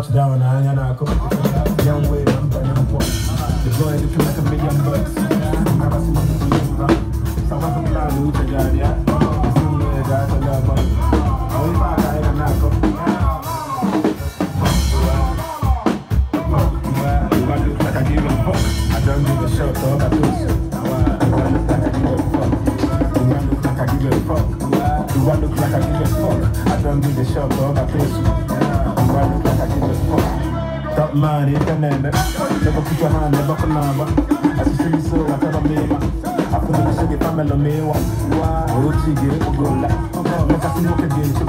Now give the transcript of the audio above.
Touchdown, and I come. Young way, I'm going to walk. The boy looking like $1 million. Never seen him before. Someone from the Lucha, yeah. Soon way, that's a lot of money. Way back, I ain't not come. Do I look like I give a fuck? I don't give a shit, dog. I do so. Do I look like I give a fuck? Do I look like I give a fuck? Do I look like I give a fuck? I don't give a shit, dog. I do so. Do I look like I give a fuck? Top man, you can end it. Never put your hand, never come over. As you see me so, I tell me, I put the shit if I'm a mewa. Oh, she get it, go like. Look at you again.